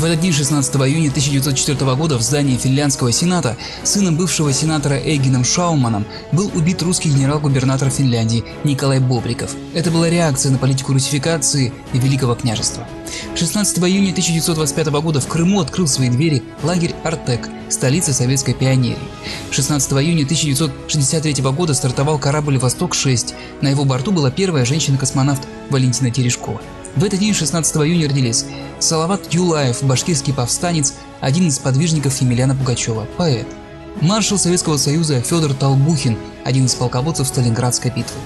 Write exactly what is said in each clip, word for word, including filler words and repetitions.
этот день, шестнадцатого июня тысяча девятьсот четвёртого года, в здании финляндского сената сыном бывшего сенатора Эгином Шауманом был убит русский генерал-губернатор Финляндии Николай Бобриков. Это была реакция на политику русификации и Великого княжества. шестнадцатого июня тысяча девятьсот двадцать пятого года в Крыму открыл свои двери лагерь Артек, столица советской пионерии. шестнадцатого июня тысяча девятьсот шестьдесят третьего года стартовал корабль «Восток шесть». На его борту была первая женщина-космонавт Валентина Терешкова. В этот день, шестнадцатого июня, родились Салават Юлаев, башкирский повстанец, один из сподвижников Емельяна Пугачева, поэт. Маршал Советского Союза Федор Толбухин, один из полководцев Сталинградской битвы.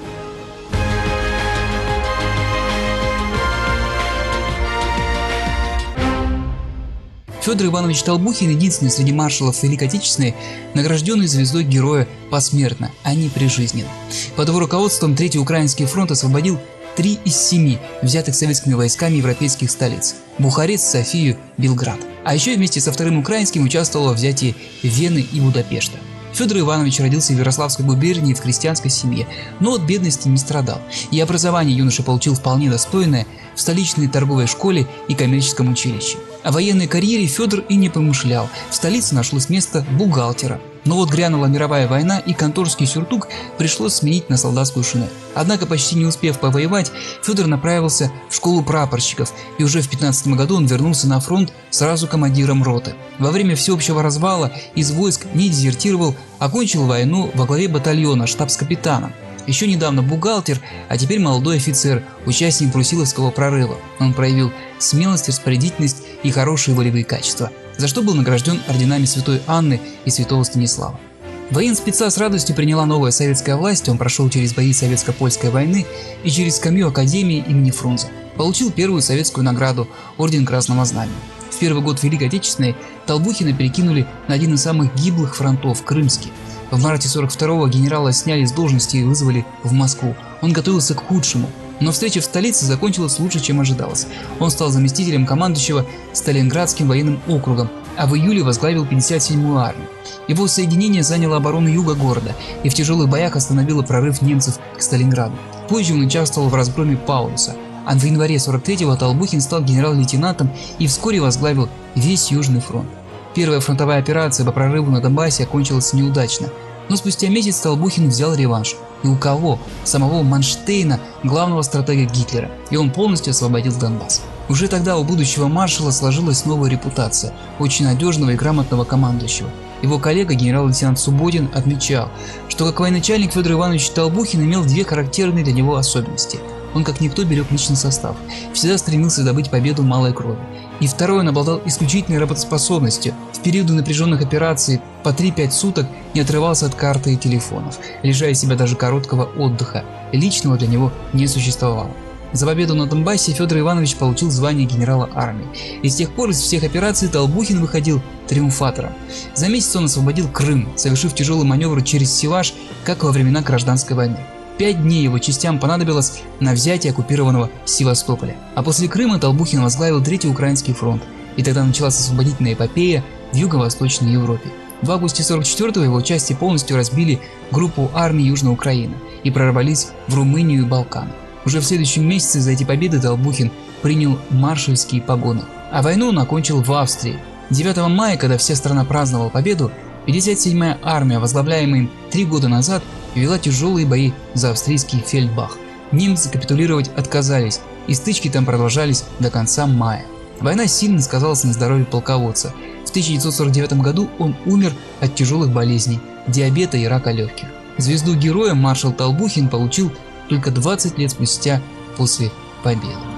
Федор Иванович Толбухин единственный среди маршалов Великой Отечественной, награжденный звездой Героя посмертно, а не прижизненно. Под его руководством Третий Украинский фронт освободил три из семи взятых советскими войсками европейских столиц – Бухарест, Софию, Белград. А еще вместе со Вторым Украинским участвовал во взятии Вены и Будапешта. Федор Иванович родился в Ярославской губернии в крестьянской семье, но от бедности не страдал, и образование юноша получил вполне достойное в столичной торговой школе и коммерческом училище. О военной карьере Федор и не помышлял, в столице нашлось место бухгалтера. Но вот грянула мировая война, и конторский сюртук пришлось сменить на солдатскую шинель. Однако, почти не успев повоевать, Федор направился в школу прапорщиков, и уже в пятнадцатом году он вернулся на фронт сразу командиром роты. Во время всеобщего развала из войск не дезертировал, окончил войну во главе батальона штабс-капитаном. Еще недавно бухгалтер, а теперь молодой офицер, участник Брусиловского прорыва. Он проявил смелость, распорядительность и хорошие волевые качества, за что был награжден орденами Святой Анны и Святого Станислава. Военспеца с радостью приняла новая советская власть, он прошел через бои Советско-Польской войны и через скамью Академии имени Фрунзе. Получил первую советскую награду – Орден Красного Знамени. В первый год Великой Отечественной Толбухина перекинули на один из самых гиблых фронтов – Крымский. В марте сорок второго генерала сняли с должности и вызвали в Москву. Он готовился к худшему, но встреча в столице закончилась лучше, чем ожидалось. Он стал заместителем командующего Сталинградским военным округом, а в июле возглавил пятьдесят седьмую армию. Его соединение заняло оборону юга города и в тяжелых боях остановило прорыв немцев к Сталинграду. Позже он участвовал в разгроме Паулюса, а в январе сорок третьего Толбухин стал генерал-лейтенантом и вскоре возглавил весь Южный фронт. Первая фронтовая операция по прорыву на Донбассе окончилась неудачно, но спустя месяц Толбухин взял реванш. И у кого? Самого Манштейна, главного стратега Гитлера, и он полностью освободил Донбасс. Уже тогда у будущего маршала сложилась новая репутация очень надежного и грамотного командующего. Его коллега генерал-лейтенант Субботин отмечал, что как военачальник Федор Иванович Толбухин имел две характерные для него особенности. Он как никто берег личный состав, всегда стремился добыть победу малой крови. И второе, он обладал исключительной работоспособностью. В периоды напряженных операций по три-пять суток не отрывался от карты и телефонов, лишая себя даже короткого отдыха. Личного для него не существовало. За победу на Донбассе Федор Иванович получил звание генерала армии, и с тех пор из всех операций Толбухин выходил триумфатором. За месяц он освободил Крым, совершив тяжелый маневр через Севаш, как во времена Гражданской войны. Пять дней его частям понадобилось на взятие оккупированного Севастополя. А после Крыма Толбухин возглавил Третий Украинский фронт, и тогда началась освободительная эпопея в Юго-Восточной Европе. В августе сорок четвёртого его части полностью разбили группу армий Южной Украины и прорвались в Румынию и Балканы. Уже в следующем месяце за эти победы Толбухин принял маршальские погоны, а войну он окончил в Австрии. девятого мая, когда вся страна праздновала победу, пятьдесят седьмая армия, возглавляемая им три года назад, вела тяжелые бои за австрийский Фельдбах. Немцы капитулировать отказались, и стычки там продолжались до конца мая. Война сильно сказалась на здоровье полководца. В тысяча девятьсот сорок девятом году он умер от тяжелых болезней, диабета и рака легких. Звезду героя маршал Толбухин получил только двадцать лет спустя после победы.